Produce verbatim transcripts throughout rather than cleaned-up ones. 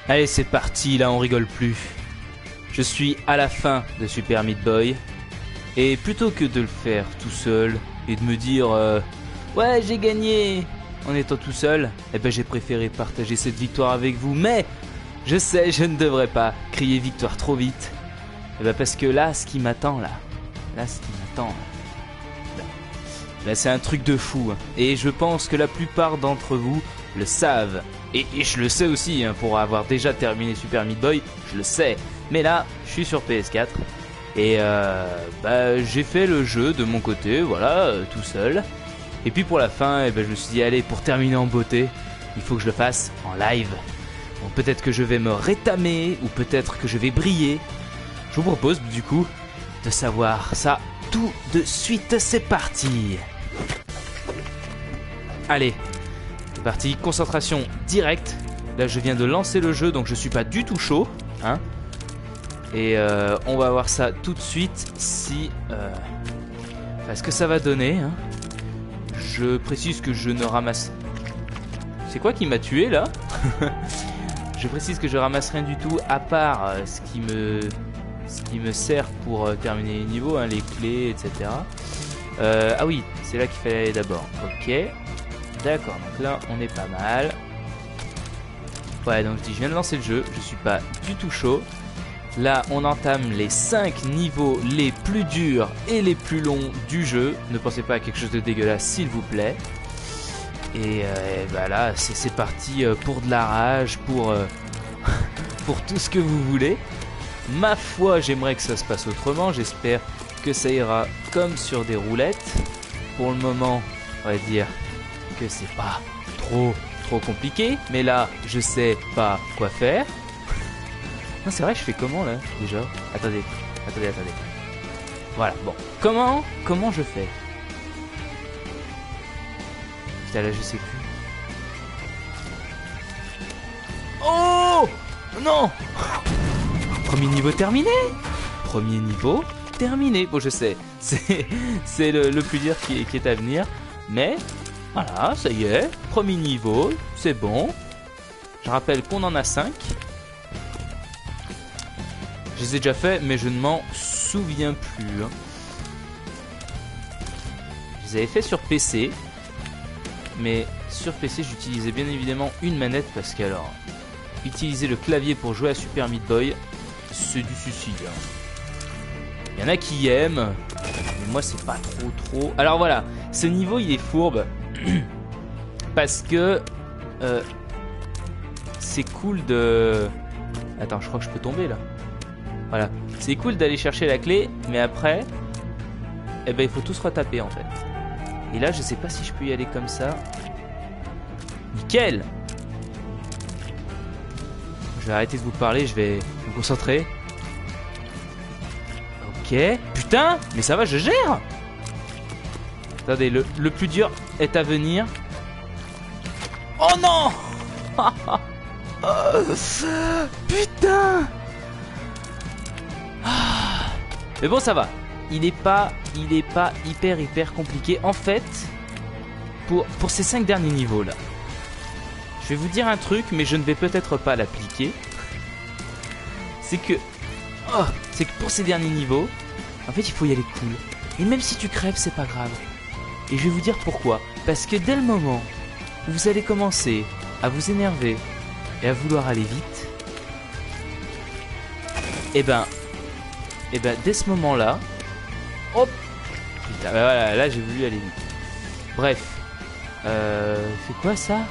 Allez, c'est parti, là on rigole plus. Je suis à la fin de Super Meat Boy. Et plutôt que de le faire tout seul et de me dire euh, ouais, j'ai gagné en étant tout seul, eh ben j'ai préféré partager cette victoire avec vous. Mais je sais, je ne devrais pas crier victoire trop vite. Eh ben parce que là, ce qui m'attend là, là ce qui m'attend, là, là c'est un truc de fou. Hein. Et je pense que la plupart d'entre vous le savent. Et, et je le sais aussi, hein, pour avoir déjà terminé Super Meat Boy, je le sais. Mais là, je suis sur P S quatre. Et euh, bah, j'ai fait le jeu de mon côté, voilà, euh, tout seul. Et puis pour la fin, eh ben, je me suis dit, allez, pour terminer en beauté, il faut que je le fasse en live. Donc peut-être que je vais me rétamer, ou peut-être que je vais briller. Je vous propose du coup de savoir ça tout de suite. C'est parti. Allez, c'est parti, concentration directe. Là je viens de lancer le jeu, donc je suis pas du tout chaud, hein. Et euh, on va voir ça tout de suite si euh, ce que ça va donner, hein. Je précise que je ne ramasse... C'est quoi qui m'a tué là? Je précise que je ramasse rien du tout à part euh, ce qui me ce qui me sert pour euh, terminer les niveaux, hein, les clés, et cetera. Euh, ah oui, c'est là qu'il fallait aller d'abord. Ok, d'accord. Donc là, on est pas mal. Ouais, donc je dis, je viens de lancer le jeu, je suis pas du tout chaud. Là, on entame les cinq niveaux les plus durs et les plus longs du jeu. Ne pensez pas à quelque chose de dégueulasse, s'il vous plaît. Et, euh, et bah là, c'est parti pour de la rage, pour, euh, pour tout ce que vous voulez. Ma foi, j'aimerais que ça se passe autrement. J'espère que ça ira comme sur des roulettes. Pour le moment, on va dire que c'est pas trop, trop compliqué. Mais là, je sais pas quoi faire. Non, c'est vrai, je fais comment là déjà? Attendez, attendez, attendez. Voilà, bon. Comment, comment je fais? Putain, là, je sais plus. Oh non. Premier niveau terminé. Premier niveau terminé. Bon, je sais, c'est c'est le, le plus dur qui, qui est à venir. Mais, voilà, ça y est. Premier niveau, c'est bon. Je rappelle qu'on en a cinq. Je les ai déjà fait, mais je ne m'en souviens plus. Hein. Je les avais fait sur P C. Mais sur P C, j'utilisais bien évidemment une manette parce que alors, utiliser le clavier pour jouer à Super Meat Boy, c'est du suicide. Hein. Il y en a qui aiment, mais moi c'est pas trop trop. Alors voilà, ce niveau il est fourbe parce que euh, c'est cool de... Attends, je crois que je peux tomber là. Voilà, c'est cool d'aller chercher la clé, mais après, eh ben il faut tout se retaper en fait. Et là, je sais pas si je peux y aller comme ça. Nickel. Je vais arrêter de vous parler, je vais me concentrer. Ok, putain, mais ça va, je gère. Attendez, le, le plus dur est à venir. Oh non. Putain. Mais bon, ça va. Il est pas, il est pas hyper hyper compliqué. En fait, pour, pour ces cinq derniers niveaux là, je vais vous dire un truc, mais je ne vais peut-être pas l'appliquer. C'est que, oh, c'est que pour ces derniers niveaux, en fait, il faut y aller cool. Et même si tu crèves, c'est pas grave. Et je vais vous dire pourquoi. Parce que dès le moment où vous allez commencer à vous énerver et à vouloir aller vite, et ben, et ben, dès ce moment-là, hop, putain, ben voilà, là j'ai voulu aller vite. Bref, euh, c'est quoi ça?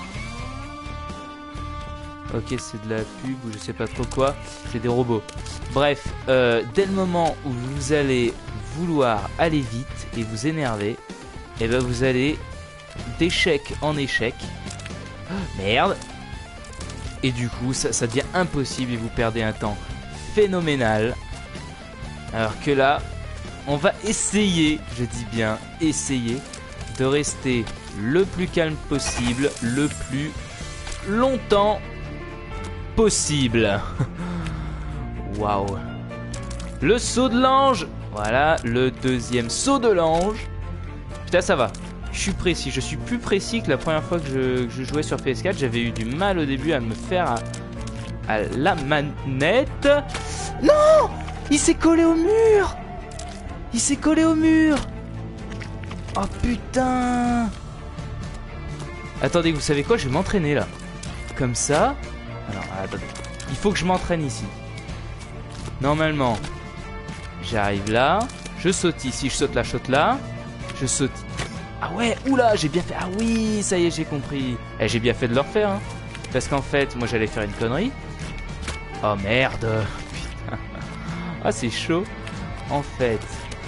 Ok, c'est de la pub ou je sais pas trop quoi. C'est des robots. Bref, euh, dès le moment où vous allez vouloir aller vite et vous énerver, et ben vous allez d'échec en échec. Oh, merde. Et du coup, ça, ça devient impossible et vous perdez un temps phénoménal. Alors que là, on va essayer, je dis bien essayer, de rester le plus calme possible, le plus longtemps possible. Waouh. Le saut de l'ange. Voilà, le deuxième saut de l'ange. Putain, ça va. Je suis précis. Je suis plus précis que la première fois que je, que je jouais sur P S quatre. J'avais eu du mal au début à me faire... À, à la manette. Non! Il s'est collé au mur! Il s'est collé au mur! Oh putain! Attendez, vous savez quoi? Je vais m'entraîner là. Comme ça. Alors, attendez. Il faut que je m'entraîne ici. Normalement, j'arrive là. Je saute ici, je saute là, je saute là. Je saute. Ah ouais, oula, j'ai bien fait. Ah oui, ça y est, j'ai compris. Eh, j'ai bien fait de le refaire. Hein. Parce qu'en fait, moi j'allais faire une connerie. Oh merde. Putain. Ah, c'est chaud. En fait,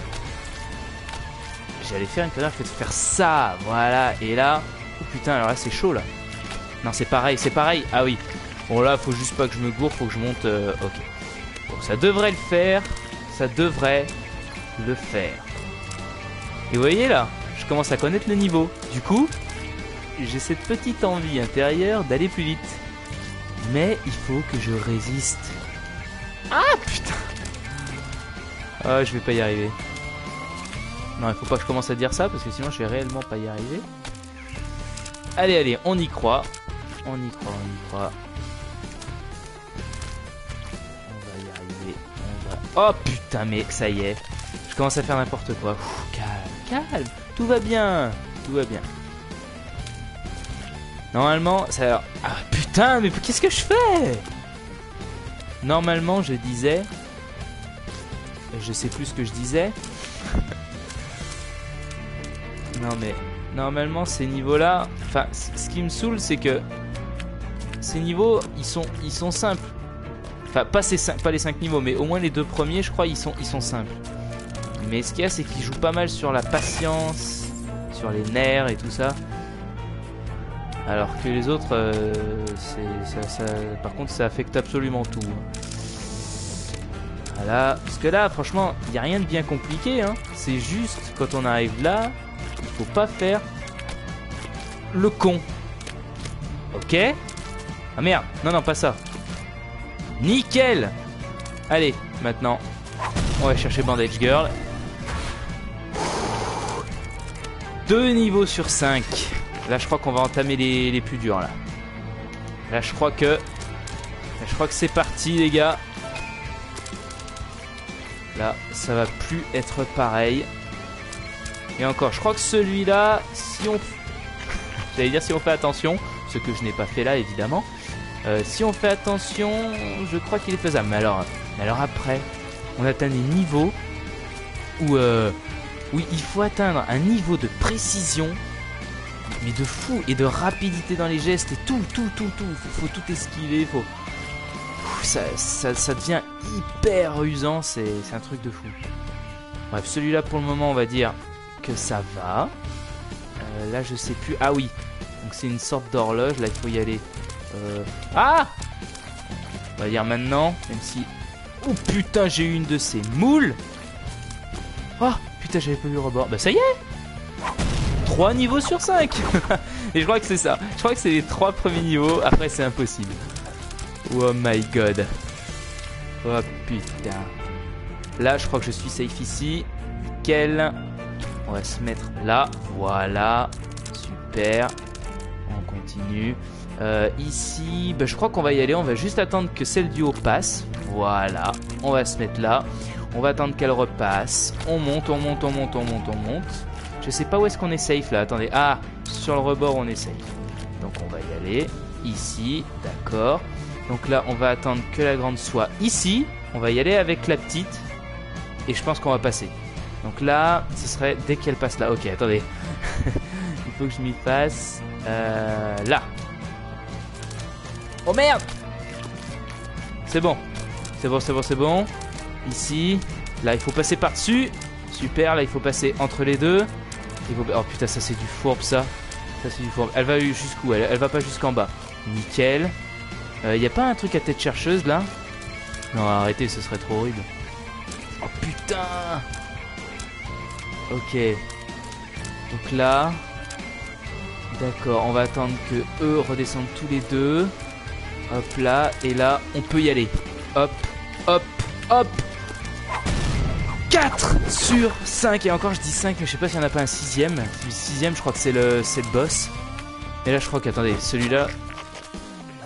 j'allais faire une connerie, je vais faire ça. Voilà. Et là. Oh putain, alors là, c'est chaud là. Non, c'est pareil, c'est pareil. Ah oui. Bon, là, faut juste pas que je me gourre, faut que je monte. Euh... Ok. Bon, ça devrait le faire. Ça devrait le faire. Et vous voyez là, je commence à connaître le niveau. Du coup, j'ai cette petite envie intérieure d'aller plus vite. Mais il faut que je résiste. Ah putain. Ah, je vais pas y arriver. Non, il faut pas que je commence à dire ça parce que sinon je vais réellement pas y arriver. Allez, allez, on y croit. On y croit, on y croit. On va y arriver. On va... Oh putain, mais ça y est. Je commence à faire n'importe quoi. Ouh, calme, calme. Tout va bien. Tout va bien. Normalement, ça... Ah putain, mais qu'est-ce que je fais? Normalement, je disais... Je sais plus ce que je disais. Non mais... Normalement, ces niveaux-là... Enfin, ce qui me saoule, c'est que... Ces niveaux, ils sont, ils sont simples. Enfin, pas, ces cinq, pas les cinq niveaux, mais au moins les deux premiers, je crois, ils sont, ils sont simples. Mais ce qu'il y a, c'est qu'ils jouent pas mal sur la patience, sur les nerfs et tout ça. Alors que les autres, euh, c'est, ça, ça, par contre, ça affecte absolument tout. Voilà. Parce que là, franchement, il n'y a rien de bien compliqué. Hein. C'est juste, quand on arrive là, il faut pas faire le con. Ok? Ah merde, non, non, pas ça. Nickel! Allez, maintenant, on va chercher Bandage Girl. Deux niveaux sur cinq. Là, je crois qu'on va entamer les, les plus durs, là. Là, je crois que... Là, je crois que c'est parti, les gars. Là, ça va plus être pareil. Et encore, je crois que celui-là, si on... J'allais dire si on fait attention, ce que je n'ai pas fait là, évidemment. Euh, si on fait attention, je crois qu'il est faisable. Mais alors, mais alors après, on atteint des niveaux où, euh, où il faut atteindre un niveau de précision, mais de fou, et de rapidité dans les gestes, et tout, tout, tout, tout. Faut, faut tout esquiver, faut... Ça, ça, ça devient hyper usant, c'est un truc de fou. Bref, celui-là, pour le moment, on va dire que ça va. Euh, là, je sais plus... Ah oui, donc c'est une sorte d'horloge, là, il faut y aller... Euh... Ah! On va dire maintenant, même si... Oh putain, j'ai eu une de ces moules. Oh putain, j'avais pas vu le rebord. Bah ça y est, trois niveaux sur cinq. Et je crois que c'est ça. Je crois que c'est les trois premiers niveaux. Après c'est impossible. Oh my god. Oh putain. Là je crois que je suis safe ici. Nickel. On va se mettre là. Voilà. Super. On continue. Euh, ici, bah, je crois qu'on va y aller. On va juste attendre que celle du haut passe. Voilà, on va se mettre là. On va attendre qu'elle repasse. On monte, on monte, on monte, on monte, on monte. Je sais pas où est-ce qu'on est safe là. Attendez, ah, sur le rebord on est safe. Donc on va y aller. Ici, d'accord. Donc là on va attendre que la grande soit ici. On va y aller avec la petite. Et je pense qu'on va passer. Donc là, ce serait dès qu'elle passe là. Ok, attendez. Il faut que je m'y fasse. Euh, là. Oh merde! C'est bon. C'est bon, c'est bon, c'est bon. Ici. Là, il faut passer par-dessus. Super, là, il faut passer entre les deux. Il faut... Oh putain, ça, c'est du fourbe, ça. Ça, c'est du fourbe. Elle va jusqu'où? elle, elle va pas jusqu'en bas. Nickel. Il euh, n'y a pas un truc à tête chercheuse, là? Non, arrêtez, ce serait trop horrible. Oh putain! Ok. Donc là... D'accord, on va attendre que eux redescendent tous les deux. Hop là, et là, on peut y aller. Hop, hop, hop. quatre sur cinq. Et encore, je dis cinq, mais je sais pas s'il n'y en a pas un sixième. Le sixième, je crois que c'est le, le boss. Et là, je crois qu'attendez, celui-là...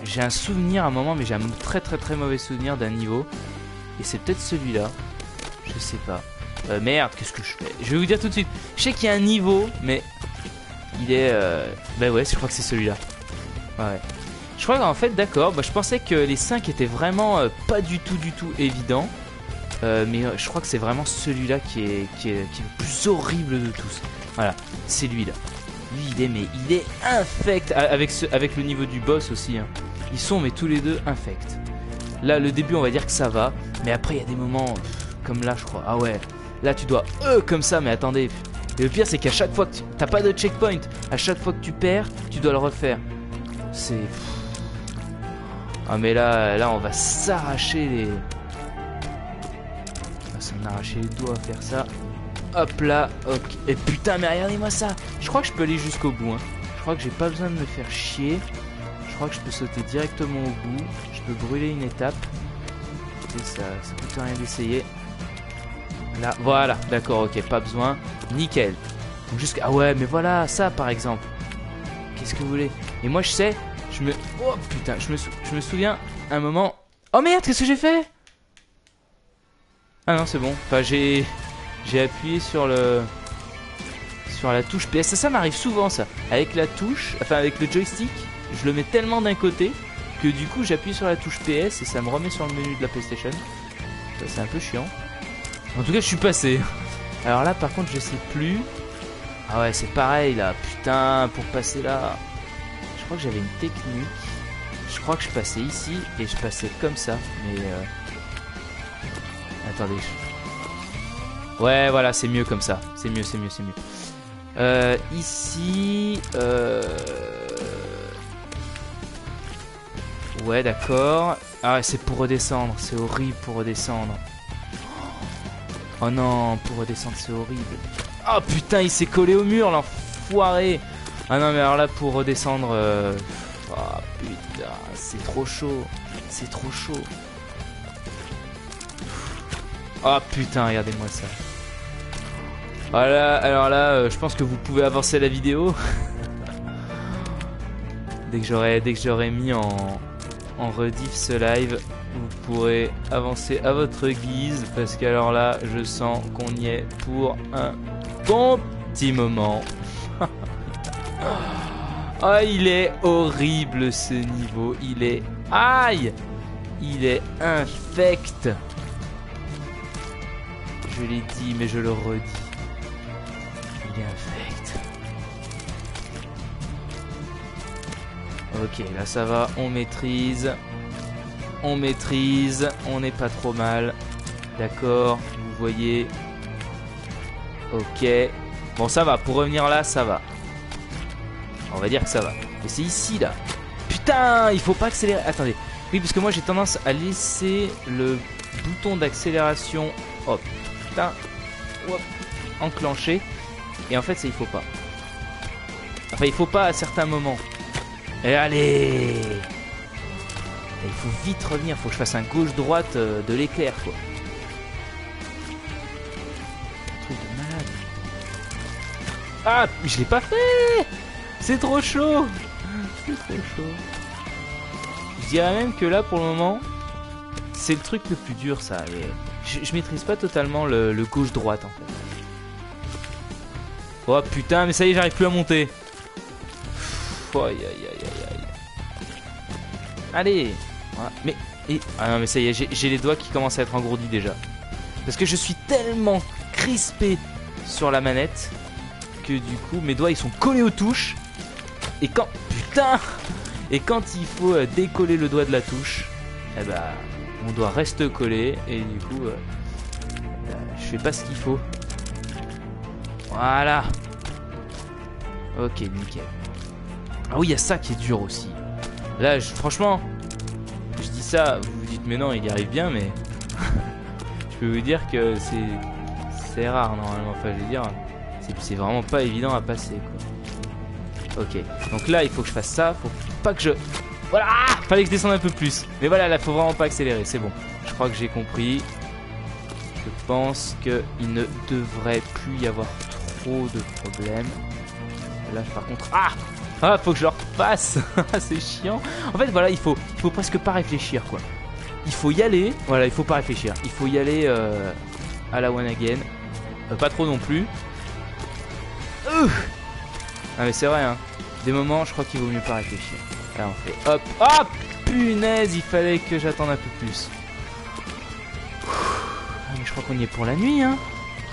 J'ai un souvenir à un moment, mais j'ai un très très très mauvais souvenir d'un niveau. Et c'est peut-être celui-là. Je sais pas. Euh, merde, qu'est-ce que je fais? Je vais vous dire tout de suite. Je sais qu'il y a un niveau, mais il est... Euh... Bah ouais, je crois que c'est celui-là. Ouais. Je crois qu'en fait, d'accord, bah, je pensais que les cinq étaient vraiment euh, pas du tout du tout évidents. Euh, mais euh, je crois que c'est vraiment celui-là qui est, qui, est, qui est le plus horrible de tous. Voilà, c'est lui-là. Lui, il est, mais il est infect. Avec, ce, avec le niveau du boss aussi. Hein. Ils sont, mais tous les deux, infect. Là, le début, on va dire que ça va. Mais après, il y a des moments, pff, comme là, je crois. Ah ouais, là, tu dois euh comme ça, mais attendez. Et le pire, c'est qu'à chaque fois que tu t'as pas de checkpoint, à chaque fois que tu perds, tu dois le refaire. C'est... Ah, mais là, là, on va s'arracher les... On va s'en arracher les doigts à faire ça. Hop là, ok. Et putain, mais regardez-moi ça. Je crois que je peux aller jusqu'au bout. Hein. Je crois que j'ai pas besoin de me faire chier. Je crois que je peux sauter directement au bout. Je peux brûler une étape. Et ça, ça coûte rien d'essayer. Là, voilà, d'accord, ok, pas besoin. Nickel. Donc jusqu'à... Ah ouais, mais voilà, ça par exemple. Qu'est-ce que vous voulez? Et moi je sais, je me... Oh putain, je me, sou... je me souviens un moment... Oh merde, qu'est-ce que j'ai fait? Ah non, c'est bon. Enfin, j'ai... J'ai appuyé sur le... Sur la touche P S. Ça, ça m'arrive souvent, ça. Avec la touche, enfin avec le joystick, je le mets tellement d'un côté que du coup j'appuie sur la touche P S et ça me remet sur le menu de la PlayStation. Ça, c'est un peu chiant. En tout cas, je suis passé. Alors là, par contre, je sais plus. Ah ouais, c'est pareil là. Putain, pour passer là. Je crois que j'avais une technique. Je crois que je passais ici et je passais comme ça. Mais euh... attendez. Je... Ouais, voilà, c'est mieux comme ça. C'est mieux, c'est mieux, c'est mieux. Euh, ici. Euh... Ouais, d'accord. Ah ouais, c'est pour redescendre. C'est horrible pour redescendre. Oh non, pour redescendre, c'est horrible. Oh putain, il s'est collé au mur, l'enfoiré. Ah non, mais alors là, pour redescendre... Euh... Oh putain, c'est trop chaud. C'est trop chaud. Oh putain, regardez-moi ça. Voilà, alors là, euh, je pense que vous pouvez avancer la vidéo. Dès que j'aurai dès que j'aurai mis en, en rediff ce live, vous pourrez avancer à votre guise. Parce qu'alors là, je sens qu'on y est pour un bon petit moment. Oh, il est horrible ce niveau. Il est... Aïe! Il est infect. Je l'ai dit, mais je le redis. Il est infect. Ok, là ça va, on maîtrise. On maîtrise, on n'est pas trop mal. D'accord, vous voyez. Ok. Bon, ça va, pour revenir là, ça va. On va dire que ça va. Mais c'est ici, là. Putain, il faut pas accélérer. Attendez. Oui, parce que moi, j'ai tendance à laisser le bouton d'accélération... Hop, putain. Hop, enclenché. Et en fait, ça, il faut pas. Enfin, il faut pas à certains moments. Et allez! Et il faut vite revenir. Faut que je fasse un gauche-droite euh, de l'éclair, quoi. Un truc de malade. Ah, je l'ai pas fait! C'est trop chaud! C'est trop chaud. Je dirais même que là, pour le moment, c'est le truc le plus dur, ça. Et je, je maîtrise pas totalement le, le gauche-droite, en fait. Oh putain, mais ça y est, j'arrive plus à monter. Oh, aïe, aïe, aïe, aïe, aïe. Allez. Voilà. Mais... Et, ah non, mais ça y est, j'ai les doigts qui commencent à être engourdis déjà. Parce que je suis tellement crispé sur la manette que du coup, mes doigts, ils sont collés aux touches. Et quand... Putain! Et quand il faut euh, décoller le doigt de la touche, eh ben, mon doigt reste collé. Et du coup, euh, euh, je fais pas ce qu'il faut. Voilà. Ok, nickel. Ah oui, il y a ça qui est dur aussi. Là, je, franchement, je dis ça, vous vous dites, mais non, il y arrive bien, mais... je peux vous dire que c'est... C'est rare, normalement. Enfin, je veux dire, c'est vraiment pas évident à passer, quoi. Ok, donc là, il faut que je fasse ça. Faut pas que je... Voilà, ah, fallait que je descende un peu plus. Mais voilà, là, faut vraiment pas accélérer, c'est bon. Je crois que j'ai compris. Je pense qu'il ne devrait plus y avoir trop de problèmes. Là, par contre... Ah! Ah, faut que je le refasse. C'est chiant. En fait, voilà, il faut, il faut presque pas réfléchir, quoi. Il faut y aller. Voilà, il faut pas réfléchir. Il faut y aller euh, à la one again. Euh, pas trop non plus. Euh ah, mais c'est vrai, hein. Des moments, je crois qu'il vaut mieux pas réfléchir. Là, on fait hop. Hop, punaise, il fallait que j'attende un peu plus. Ah, mais je crois qu'on y est pour la nuit, hein.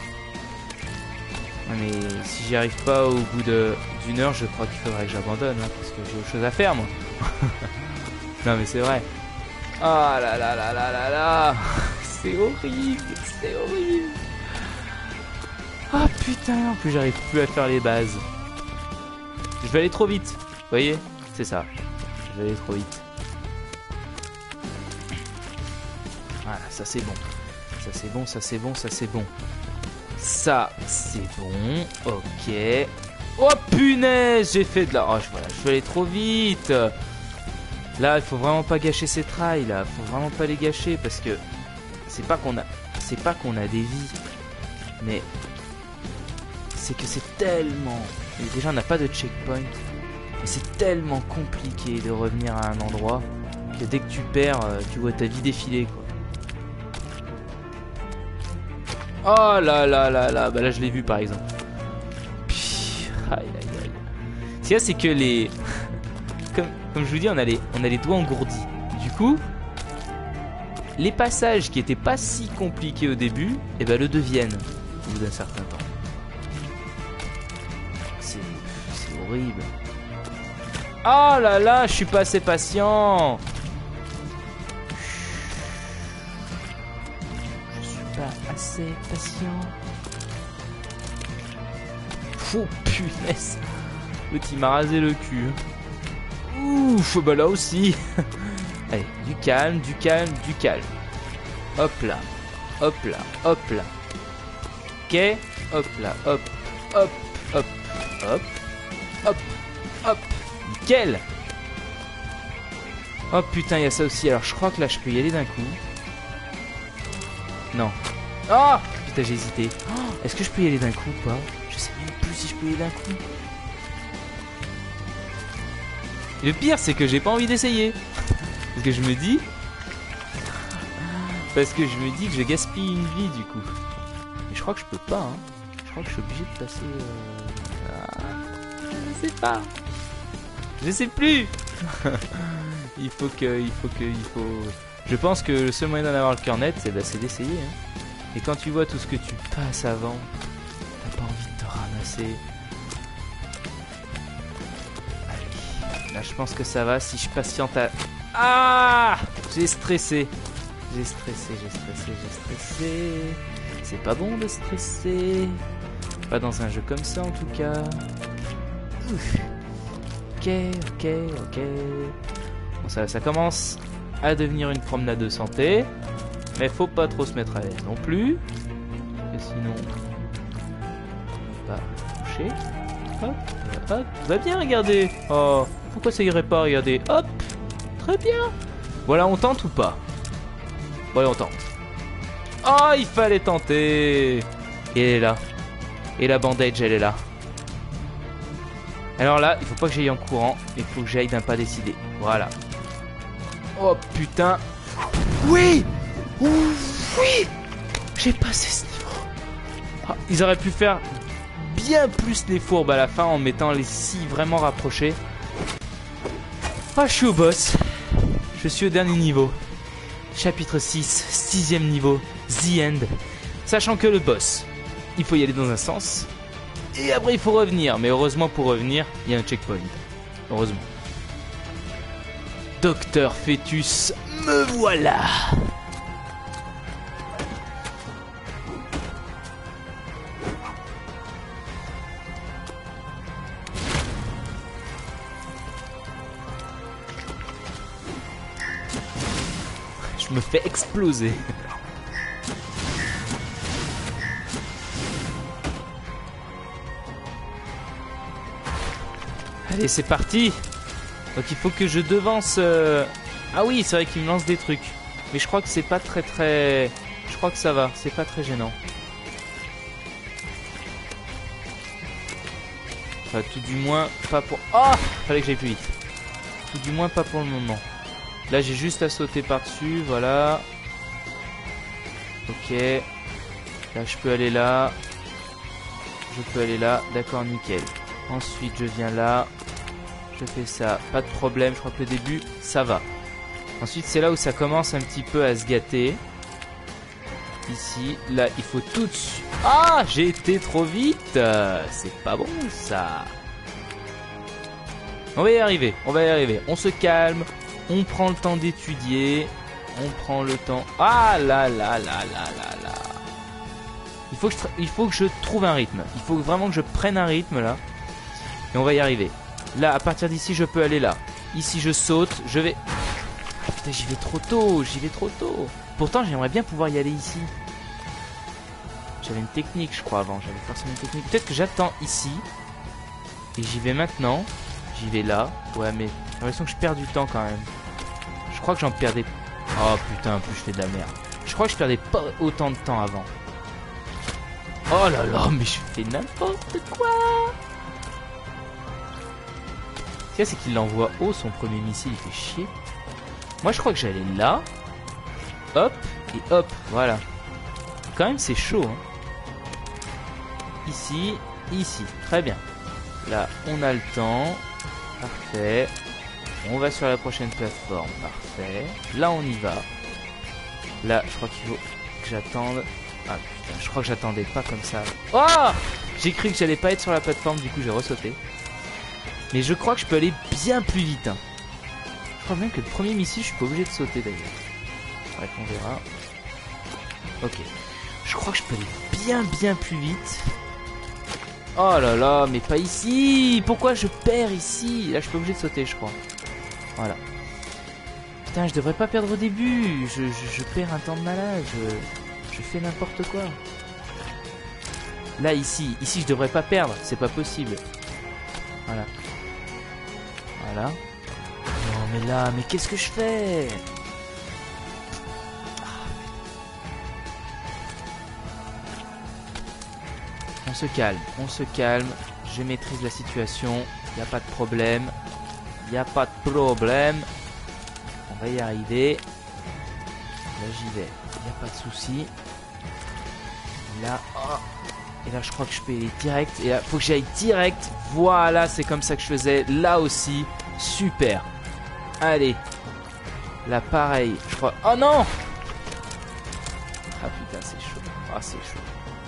Mais si j'y arrive pas au bout d'une heure, je crois qu'il faudrait que j'abandonne, hein, parce que j'ai autre chose à faire, moi. Non, mais c'est vrai. Ah là là là là là là. C'est horrible, c'est horrible. Ah putain, en plus j'arrive plus à faire les bases. Je vais aller trop vite, vous voyez? C'est ça. Je vais aller trop vite. Voilà, ça c'est bon. Ça c'est bon, ça c'est bon, ça c'est bon. Ça, c'est bon. Ok. Oh punaise, j'ai fait de la... Oh, voilà, je vais aller trop vite. Là, il faut vraiment pas gâcher ces trails, là. Faut vraiment pas les gâcher parce que... C'est pas qu'on a... C'est pas qu'on a des vies. Mais... C'est que c'est tellement... Déjà, on n'a pas de checkpoint. Mais c'est tellement compliqué de revenir à un endroit que dès que tu perds, tu vois ta vie défiler, quoi. Oh là là là là, bah là je l'ai vu par exemple. Pii, aïe aïe aïe. Ce qu'il y a, c'est que les... comme, comme je vous dis, on a, les, on a les doigts engourdis. Du coup, les passages qui étaient pas si compliqués au début, et ben le deviennent au bout d'un certain temps. C'est horrible. Oh là là, je suis pas assez patient. Assez patient. Oh punaise. L'autre il m'a rasé le cul. Ouf, bah là aussi. Allez, du calme, du calme, du calme. Hop là, hop là, hop là. Ok, hop là, hop, hop, hop, hop, hop, hop. Nickel. Oh putain, il y a ça aussi. Alors je crois que là je peux y aller d'un coup. Non. Oh putain, j'ai hésité. Oh, est-ce que je peux y aller d'un coup ou pas? Je sais même plus si je peux y aller d'un coup. Et le pire, c'est que j'ai pas envie d'essayer. Parce que je me dis... Parce que je me dis que je gaspille une vie du coup. Mais je crois que je peux pas, hein. Je crois que je suis obligé de passer... Euh... Ah, je sais pas. Je sais plus. Il faut que... Il faut que... Il faut... Je pense que le seul moyen d'en avoir le cœur net, c'est bah, d'essayer. Hein. Et quand tu vois tout ce que tu passes avant, t'as pas envie de te ramasser. Allez. Là, je pense que ça va si je patiente à... Ah! J'ai stressé. J'ai stressé, j'ai stressé, j'ai stressé. C'est pas bon de stresser. Pas dans un jeu comme ça, en tout cas. Ouf. Ok, ok, ok. Bon, ça, ça commence... à devenir une promenade de santé, mais faut pas trop se mettre à l'aise non plus, parce que sinon on va pas toucher. Hop, hop, va bien, regardez. Oh, pourquoi ça irait pas, regardez. Hop, très bien. Voilà, on tente ou pas? Voilà, on tente. Oh, il fallait tenter. Et elle est là. Et la bandage, elle est là. Alors là, il faut pas que j'aille en courant, il faut que j'aille d'un pas décidé. Voilà. Oh putain. Oui. Ouh, oui. J'ai passé ce niveau. Oh, ils auraient pu faire bien plus les fourbes à la fin en mettant les scies vraiment rapprochés. Ah, oh, je suis au boss. Je suis au dernier niveau. Chapitre six, sixième niveau. The End. Sachant que le boss, il faut y aller dans un sens. Et après il faut revenir. Mais heureusement pour revenir, il y a un checkpoint. Heureusement. Docteur Fœtus, me voilà. Je me fais exploser. Allez, c'est parti. Donc il faut que je devance... Euh... Ah oui, c'est vrai qu'il me lance des trucs. Mais je crois que c'est pas très très... Je crois que ça va, c'est pas très gênant. Enfin, tout du moins, pas pour... Oh, fallait que j'aille plus vite. Tout du moins, pas pour le moment. Là, j'ai juste à sauter par-dessus, voilà. Ok. Là, je peux aller là. Je peux aller là, d'accord, nickel. Ensuite, je viens là. Je fais ça, pas de problème, je crois que le début, ça va. Ensuite, c'est là où ça commence un petit peu à se gâter. Ici, là, il faut tout de suite... Ah, j'ai été trop vite. C'est pas bon, ça. On va y arriver, on va y arriver. On se calme, on prend le temps d'étudier. On prend le temps... Ah là là là là là là. Il faut, que je... il faut que je trouve un rythme. Il faut vraiment que je prenne un rythme, là. Et on va y arriver. Là, à partir d'ici, je peux aller là. Ici, je saute, je vais... Ah, putain, j'y vais trop tôt, j'y vais trop tôt. Pourtant, j'aimerais bien pouvoir y aller ici. J'avais une technique, je crois, avant. J'avais forcément une technique. Peut-être que j'attends ici. Et j'y vais maintenant. J'y vais là. Ouais, mais j'ai l'impression que je perds du temps quand même. Je crois que j'en perdais... Oh, putain, en plus, je fais de la merde. Je crois que je perdais pas autant de temps avant. Oh là là, mais je fais n'importe quoi. Ce qu'il y a, c'est qu'il l'envoie haut, son premier missile, il fait chier. Moi, je crois que j'allais là. Hop, et hop, voilà. Quand même, c'est chaud, hein. Ici, ici, très bien. Là, on a le temps. Parfait. On va sur la prochaine plateforme, parfait. Là, on y va. Là, je crois qu'il faut que j'attende. Ah putain, je crois que j'attendais pas comme ça. Oh, j'ai cru que j'allais pas être sur la plateforme, du coup j'ai ressauté. Mais je crois que je peux aller bien plus vite, hein. Je crois même que le premier missile, je suis pas obligé de sauter d'ailleurs. Bref, on verra. Ok. Je crois que je peux aller bien bien plus vite. Oh là là, mais pas ici. Pourquoi je perds ici? Là, je suis pas obligé de sauter, je crois. Voilà. Putain, je devrais pas perdre au début. Je, je, je perds un temps de malade. Je, je fais n'importe quoi. Là, ici. Ici, je devrais pas perdre. C'est pas possible. Voilà. Voilà. Non, mais là, mais qu'est-ce que je fais? On se calme, on se calme. Je maîtrise la situation. Il n'y a pas de problème. Il n'y a pas de problème. On va y arriver. Là, j'y vais. Il n'y a pas de souci. Là, oh. Et là, je crois que je peux aller direct. Et là, faut que j'aille direct. Voilà, c'est comme ça que je faisais. Là aussi, super. Allez. Là, pareil. Je crois. Oh non! Ah putain, c'est chaud. Ah, c'est chaud.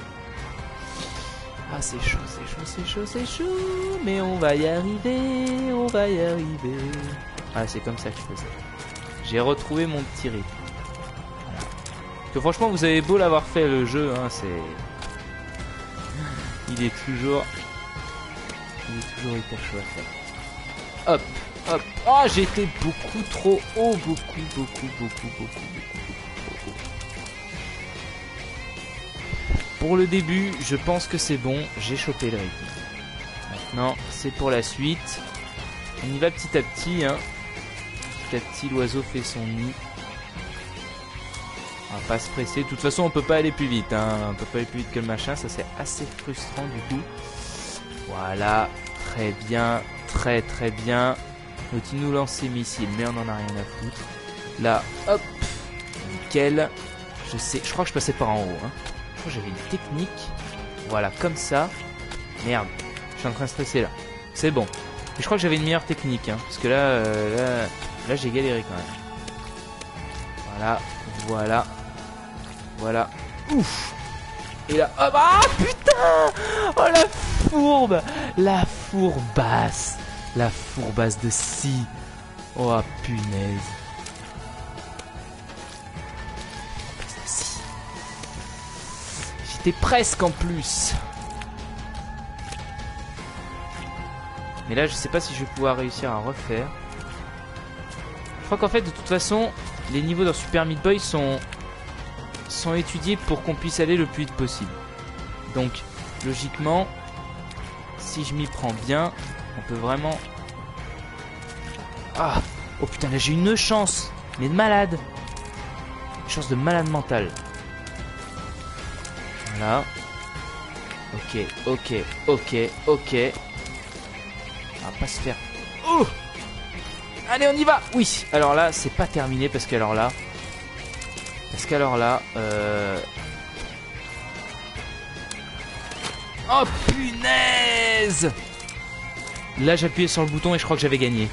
Ah, c'est chaud, c'est chaud, c'est chaud, c'est chaud. Mais on va y arriver. On va y arriver. Ah, c'est comme ça que je faisais. J'ai retrouvé mon petit rythme. Voilà. Que franchement, vous avez beau l'avoir fait le jeu, hein, c'est. Il est toujours. Il est toujours hyper chaud à faire. Hop, hop. Ah, j'ai été beaucoup trop haut. Beaucoup, beaucoup, beaucoup, beaucoup, beaucoup, beaucoup, beaucoup. Pour le début, je pense que c'est bon. J'ai chopé le rythme. Maintenant, c'est pour la suite. On y va petit à petit, hein. Petit à petit, l'oiseau fait son nid. On va pas se presser. De toute façon, on peut pas aller plus vite, hein. On peut pas aller plus vite que le machin. Ça, c'est assez frustrant du coup. Voilà. Très bien. Très très bien. Donc, il nous lance ses missiles, mais on en a rien à foutre. Là, hop. Nickel. Je sais. Je crois que je passais par en haut, hein. Je crois que j'avais une technique. Voilà, comme ça. Merde. Je suis en train de stresser là. C'est bon. Et je crois que j'avais une meilleure technique, hein. Parce que là, euh, là, là j'ai galéré quand même. Voilà. Voilà. Voilà. Ouf. Et là, hop. Ah putain. Oh la fourbe. La fourbasse. La fourbasse de scie. Oh punaise. Fourbasse de scie. J'étais presque en plus. Mais là, je sais pas si je vais pouvoir réussir à refaire. Je crois qu'en fait, de toute façon, les niveaux dans Super Meat Boy sont... sont étudiés pour qu'on puisse aller le plus vite possible. Donc, logiquement, si je m'y prends bien, on peut vraiment... Ah! Oh putain, là j'ai une chance! Mais de malade! Une chance de malade mental. Voilà. Ok, ok, ok, ok. On va pas se faire... Oh! Allez, on y va! Oui! Alors là, c'est pas terminé parce qu'alors là... Parce qu'alors là... Euh... Oh punaise! Là, j'appuyais sur le bouton et je crois que j'avais gagné.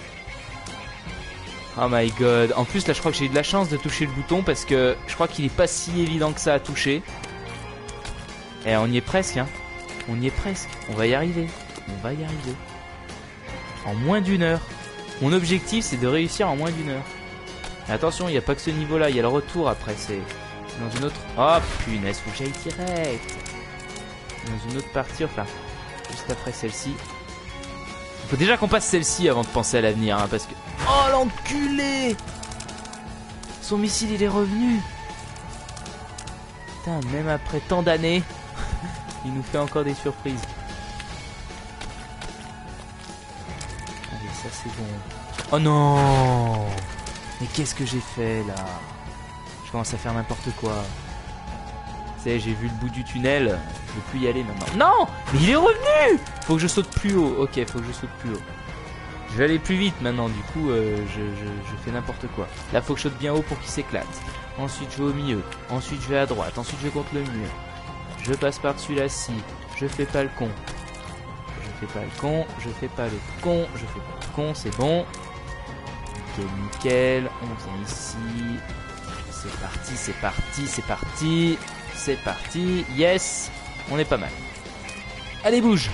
Oh my god. En plus, là, je crois que j'ai eu de la chance de toucher le bouton parce que je crois qu'il est pas si évident que ça à toucher. Et on y est presque, hein. On y est presque. On va y arriver. On va y arriver. En moins d'une heure. Mon objectif, c'est de réussir en moins d'une heure. Et attention, il n'y a pas que ce niveau-là. Il y a le retour après. C'est dans une autre... Oh punaise, faut que j'aille direct. Dans une autre partie, enfin, juste après celle-ci. Il faut déjà qu'on passe celle-ci avant de penser à l'avenir, hein, parce que... Oh l'enculé! Son missile, il est revenu. Putain, même après tant d'années, il nous fait encore des surprises. Allez, ça c'est bon. Oh non! Mais qu'est-ce que j'ai fait là? Je commence à faire n'importe quoi. Tu sais, j'ai vu le bout du tunnel, je peux plus y aller maintenant. Non! Mais il est revenu! Faut que je saute plus haut. Ok, faut que je saute plus haut. Je vais aller plus vite maintenant, du coup euh, je, je, je fais n'importe quoi. Là faut que je saute bien haut pour qu'il s'éclate. Ensuite je vais au milieu, ensuite je vais à droite, ensuite je vais contre le mur. Je passe par-dessus la scie, je fais pas le con. Je fais pas le con, je fais pas le con, je fais pas le con, c'est bon. Nickel, nickel, on vient ici. C'est parti, c'est parti, c'est parti. C'est parti, yes. On est pas mal. Allez bouge.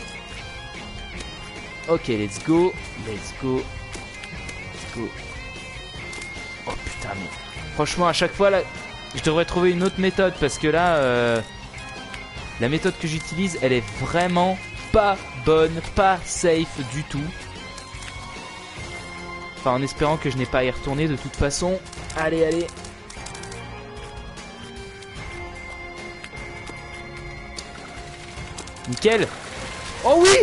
Ok, let's go, let's go, let's go. Oh putain, mais franchement, à chaque fois là, je devrais trouver une autre méthode parce que là, euh, la méthode que j'utilise, elle est vraiment pas bonne, pas safe du tout. Enfin, en espérant que je n'ai pas à y retourner de toute façon. Allez, allez. Nickel. Oh oui!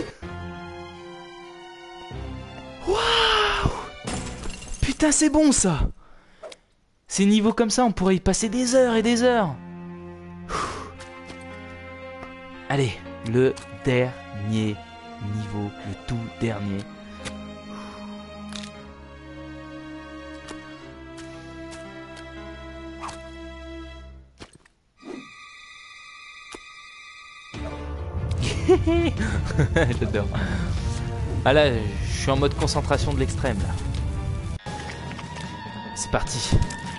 Waouh! Putain, c'est bon ça! Ces niveaux comme ça, on pourrait y passer des heures et des heures. Allez, le dernier niveau, le tout dernier. J'adore. Ah là, je suis en mode concentration de l'extrême là. C'est parti.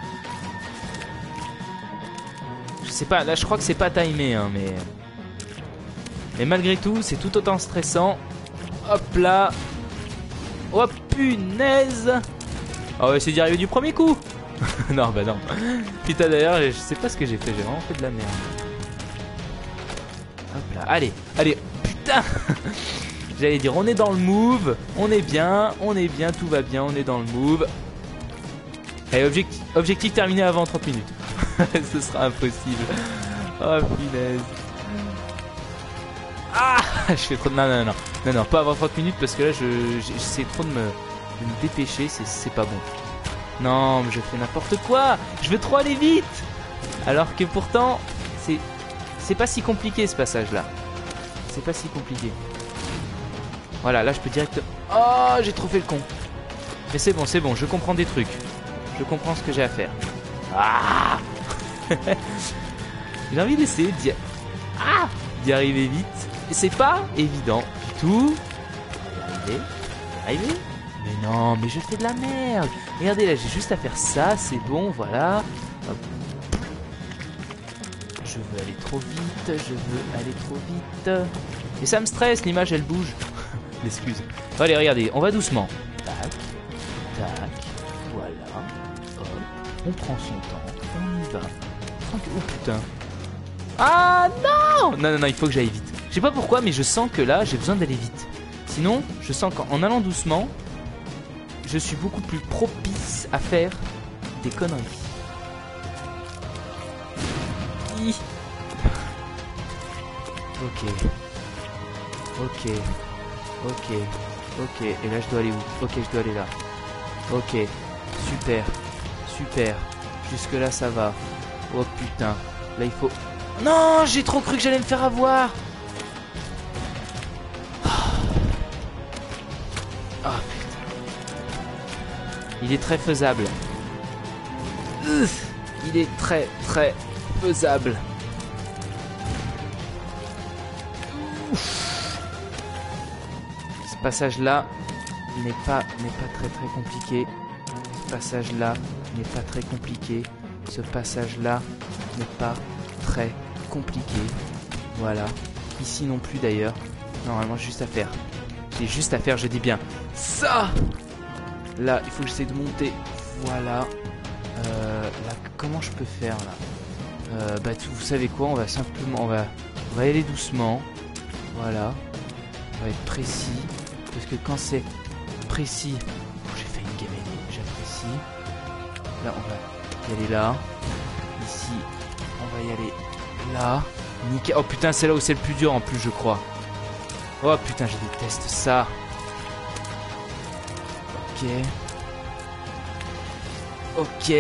Je sais pas, là je crois que c'est pas timé hein, mais... Mais malgré tout, c'est tout autant stressant. Hop là. Oh punaise. Oh, on va essayer d'y arriver du premier coup. Non, bah non. Putain d'ailleurs, je sais pas ce que j'ai fait, j'ai vraiment fait de la merde. Hop là, allez, allez, putain. J'allais dire, on est dans le move, on est bien, on est bien, tout va bien, on est dans le move. Allez, objectif, objectif terminé avant trente minutes. Ce sera impossible. Oh punaise. Ah, je fais trop de... Non, non, non, non, non, pas avant trente minutes parce que là, je j'essaie trop de me, de me dépêcher, c'est pas bon. Non, mais je fais n'importe quoi. Je veux trop aller vite. Alors que pourtant, c'est c'est pas si compliqué ce passage-là. C'est pas si compliqué. Voilà, là, je peux direct... Oh, j'ai trop fait le con. Mais c'est bon, c'est bon, je comprends des trucs. Je comprends ce que j'ai à faire. Ah. J'ai envie d'essayer d'y... Ah, d'y arriver vite. Et c'est pas évident du tout. Y arriver, y arriver. Mais non, mais je fais de la merde. Regardez, là, j'ai juste à faire ça, c'est bon, voilà. Hop. Je veux aller trop vite, je veux aller trop vite. Et ça me stresse, l'image, elle bouge. L'excuse. Allez, regardez, on va doucement. Tac, tac, voilà. Hop, on prend son temps, on y va. Oh putain. Ah non. Non, non, non, il faut que j'aille vite. Je sais pas pourquoi, mais je sens que là, j'ai besoin d'aller vite. Sinon, je sens qu'en allant doucement, je suis beaucoup plus propice à faire des conneries. Hi. Ok. Ok. Ok. Ok. Et là, je dois aller où? Ok, je dois aller là. Ok. Super. Super. Jusque là, ça va. Oh putain. Là, il faut... Non, j'ai trop cru que j'allais me faire avoir. Il est très faisable. Ouf, il est très très faisable. Ouf. Ce passage-là n'est pas, n'est pas très très compliqué. Ce passage-là n'est pas très compliqué. Ce passage-là n'est pas très compliqué. Voilà. Ici non plus d'ailleurs. Normalement juste à faire. J'ai juste à faire, je dis bien ça. Là, il faut que j'essaie de monter. Voilà. Euh, là, comment je peux faire là euh, Bah, tout, vous savez quoi? On va simplement, on va, on va y aller doucement. Voilà. On va être précis, parce que quand c'est précis, oh, j'ai fait une game déjà précis. Là, on va y aller là. Ici, on va y aller là. Nickel. Oh putain, c'est là où c'est le plus dur en plus, je crois. Oh putain, je déteste ça. Ok. Ok.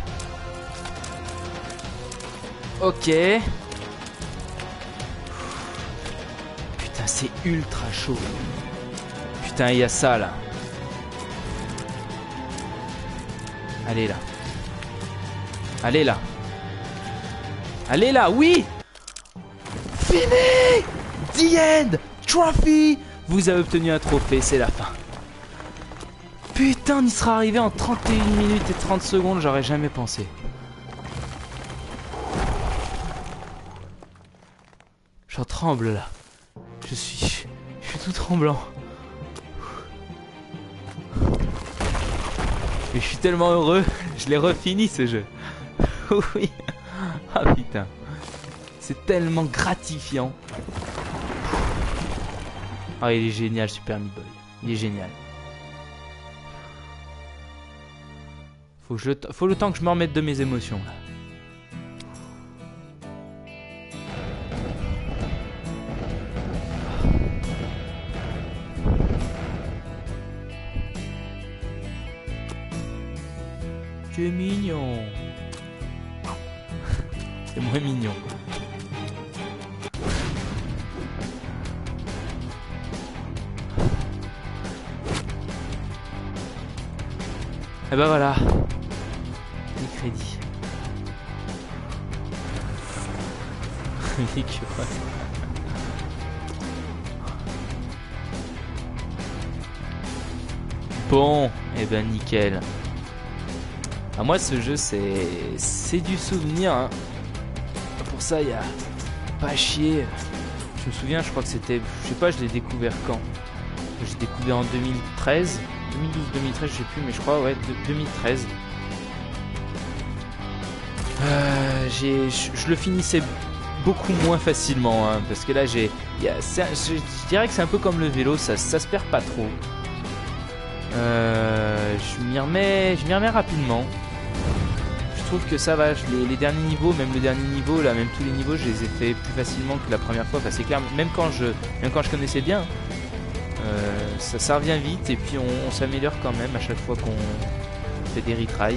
Ok. Putain, c'est ultra chaud. Putain, il y a ça là. Allez là. Allez là. Allez là, oui. Fini. The end. Trophy. Vous avez obtenu un trophée, c'est la fin. Putain, on y sera arrivé en trente et une minutes et trente secondes, j'aurais jamais pensé. J'en tremble là. Je suis... Je suis tout tremblant. Mais je suis tellement heureux, je l'ai refini ce jeu. Oui. Ah putain. C'est tellement gratifiant. Ah, il est génial, Super Meat Boy. Il est génial. Faut, que je, faut le temps que je me remette de mes émotions là. Tu es mignon. C'est moins mignon. Et ben voilà. Les crédits. L'écureuil. Bon, et ben nickel. À moi ce jeu c'est c'est du souvenir hein. Pour ça il y a pas à chier. Je me souviens, je crois que c'était, je sais pas, je l'ai découvert quand. J'ai découvert en deux mille treize, deux mille douze, deux mille treize, je sais plus, mais je crois ouais deux mille treize. Euh, j'ai, je, je le finissais beaucoup moins facilement hein, parce que là j'ai, y a, je, je dirais que c'est un peu comme le vélo, ça, ça se perd pas trop. Euh, je m'y remets, je m'y remets rapidement. Je trouve que ça va, je, les, les derniers niveaux, même le dernier niveau, là, même tous les niveaux, je les ai fait plus facilement que la première fois. Enfin, c'est clair, même quand je, même quand je connaissais bien, euh, ça, ça revient vite et puis on, on s'améliore quand même à chaque fois qu'on fait des retries.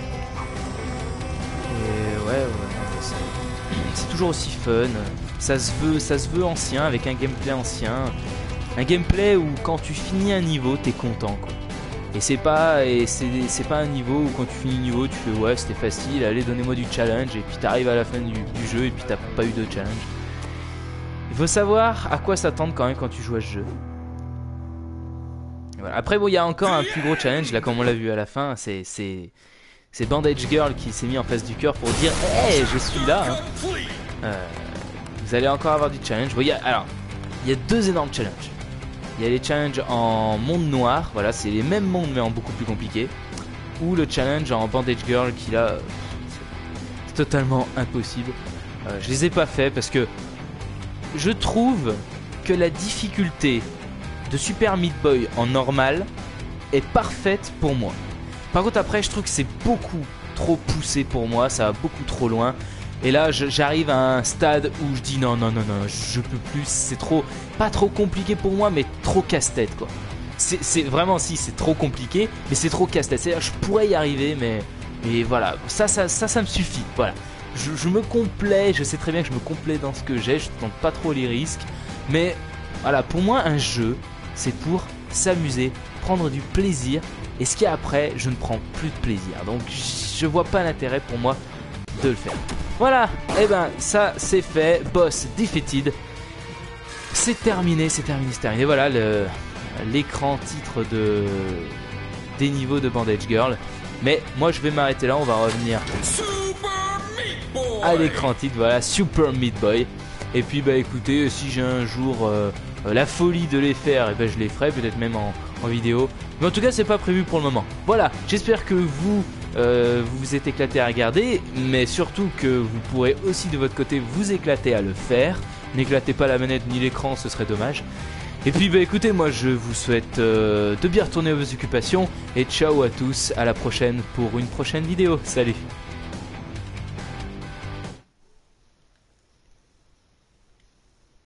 Et ouais, ouais, c'est toujours aussi fun. Ça se veut, ça se veut ancien avec un gameplay ancien, un gameplay où quand tu finis un niveau, t'es content quoi. Et c'est pas et c'est pas un niveau où quand tu finis le niveau tu fais ouais c'était facile, allez donnez-moi du challenge et puis t'arrives à la fin du, du jeu et puis t'as pas eu de challenge. Il faut savoir à quoi s'attendre quand même quand tu joues à ce jeu. Voilà. Après bon il y a encore un plus gros challenge là comme on l'a vu à la fin, c'est c'est c'est Bandage Girl qui s'est mis en face du cœur pour dire hey je suis là hein. euh, Vous allez encore avoir du challenge. Bon, il y a, alors il y a deux énormes challenges. Il y a les challenges en monde noir, voilà, c'est les mêmes mondes mais en beaucoup plus compliqué. Ou le challenge en Bandage Girl qui là, c'est totalement impossible. Euh, je les ai pas fait parce que je trouve que la difficulté de Super Meat Boy en normal est parfaite pour moi. Par contre après je trouve que c'est beaucoup trop poussé pour moi, ça va beaucoup trop loin. Et là j'arrive à un stade où je dis non non non non je peux plus, c'est trop, pas trop compliqué pour moi mais trop casse-tête quoi. C'est vraiment si c'est trop compliqué mais c'est trop casse-tête, c'est-à-dire je pourrais y arriver mais, mais voilà, ça ça, ça ça me suffit, voilà. Je, je me complais, je sais très bien que je me complais dans ce que j'ai, je tente pas trop les risques. Mais voilà, pour moi un jeu c'est pour s'amuser, prendre du plaisir Et ce qui est après, je ne prends plus de plaisir. Donc je vois pas l'intérêt pour moi de le faire. Voilà, et ben ça c'est fait. Boss defeated. C'est terminé, c'est terminé, c'est terminé. Voilà le l'écran titre de des niveaux de Bandage Girl. Mais moi je vais m'arrêter là, on va revenir à l'écran titre, voilà, Super Meat Boy. Et puis bah écoutez, si j'ai un jour euh, la folie de les faire, et ben je les ferai peut-être même en, en vidéo. Mais en tout cas c'est pas prévu pour le moment. Voilà, j'espère que vous euh, vous vous êtes éclaté à regarder, mais surtout que vous pourrez aussi de votre côté vous éclater à le faire. N'éclatez pas la manette ni l'écran, ce serait dommage. Et puis bah écoutez, moi je vous souhaite euh, de bien retourner à vos occupations. Et ciao à tous, à la prochaine pour une prochaine vidéo. Salut.